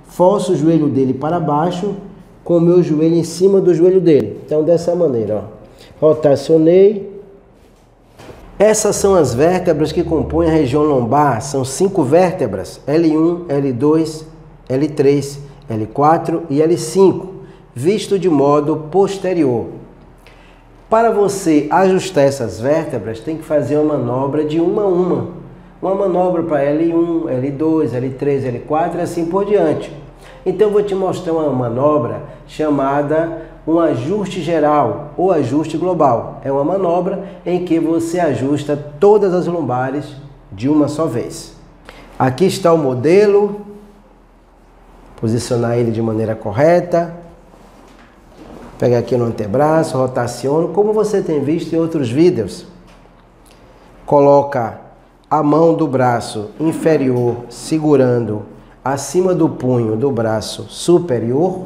forço o joelho dele para baixo, com o meu joelho em cima do joelho dele. Então, dessa maneira, ó. Rotacionei. Essas são as vértebras que compõem a região lombar. São 5 vértebras, L1, L2, L3, L4 e L5, visto de modo posterior. Para você ajustar essas vértebras, tem que fazer uma manobra de uma a uma. Uma manobra para L1, L2, L3, L4 e assim por diante. Então eu vou te mostrar uma manobra chamada um ajuste geral ou ajuste global. É uma manobra em que você ajusta todas as lombares de uma só vez. Aqui está o modelo. Posicionar ele de maneira correta. Pega aqui no antebraço, rotaciono, como você tem visto em outros vídeos. Coloca a mão do braço inferior segurando acima do punho do braço superior.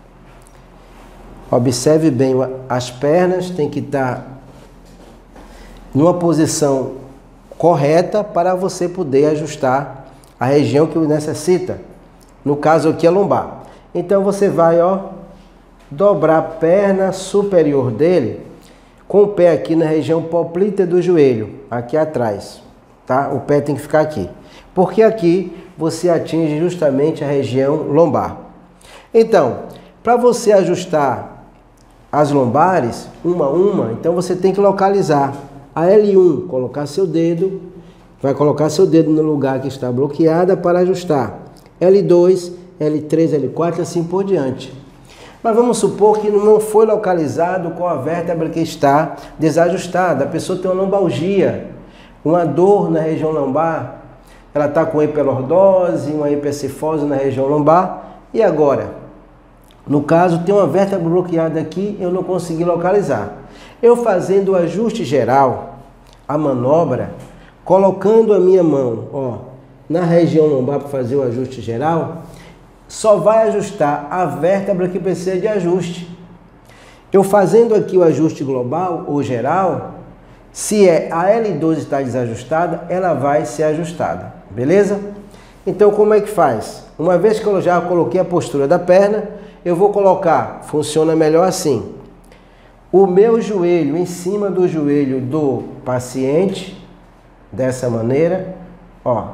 Observe bem as pernas, tem que estar numa posição correta para você poder ajustar a região que necessita. No caso aqui a lombar. Então você vai, ó, dobrar a perna superior dele com o pé aqui na região poplita do joelho, aqui atrás, tá? O pé tem que ficar aqui, porque aqui você atinge justamente a região lombar. Então, para você ajustar as lombares, uma a uma, então você tem que localizar a L1, colocar seu dedo, vai colocar seu dedo no lugar que está bloqueada para ajustar. L2, L3, L4 e assim por diante. Mas vamos supor que não foi localizado com a vértebra que está desajustada. A pessoa tem uma lombalgia, uma dor na região lombar, ela está com hiperlordose, uma hipercifose na região lombar. E agora? No caso, tem uma vértebra bloqueada aqui, eu não consegui localizar. Eu fazendo o ajuste geral, a manobra, colocando a minha mão, ó, na região lombar para fazer o ajuste geral, só vai ajustar a vértebra que precisa de ajuste. Eu fazendo aqui o ajuste global ou geral, se a L12 está desajustada, ela vai ser ajustada, beleza? Então como é que faz? Uma vez que eu já coloquei a postura da perna, eu vou colocar, funciona melhor assim, o meu joelho em cima do joelho do paciente, dessa maneira, ó.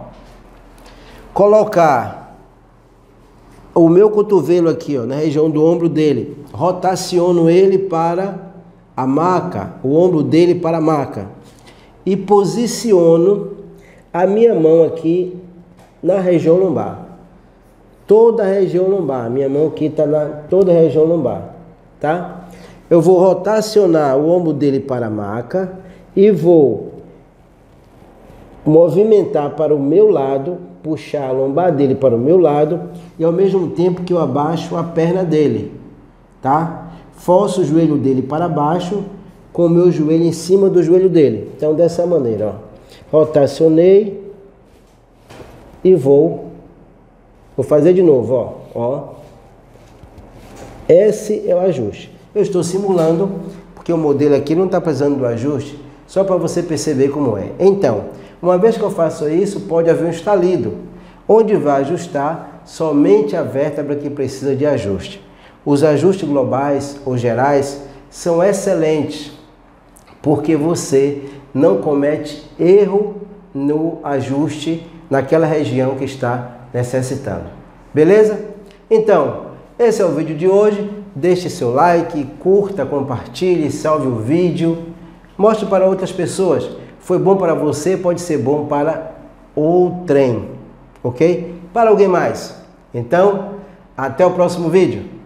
Colocar o meu cotovelo aqui, ó, na região do ombro dele, rotaciono ele para a maca, o ombro dele para a maca, e posiciono a minha mão aqui na região lombar. Toda a região lombar, minha mão aqui está na toda a região lombar, tá? Eu vou rotacionar o ombro dele para a maca e vou movimentar para o meu lado, puxar a lombar dele para o meu lado e ao mesmo tempo que eu abaixo a perna dele, tá? Forço o joelho dele para baixo com o meu joelho em cima do joelho dele. Então dessa maneira, ó. Rotacionei e vou fazer de novo, ó. Esse é o ajuste. Eu estou simulando porque o modelo aqui não está precisando do ajuste, só para você perceber como é. Então, uma vez que eu faço isso, pode haver um estalido, onde vai ajustar somente a vértebra que precisa de ajuste. Os ajustes globais ou gerais são excelentes, porque você não comete erro no ajuste naquela região que está necessitando. Beleza? Então, esse é o vídeo de hoje. Deixe seu like, curta, compartilhe, salve o vídeo, mostre para outras pessoas. Foi bom para você, pode ser bom para outrem, ok? Para alguém mais. Então, até o próximo vídeo.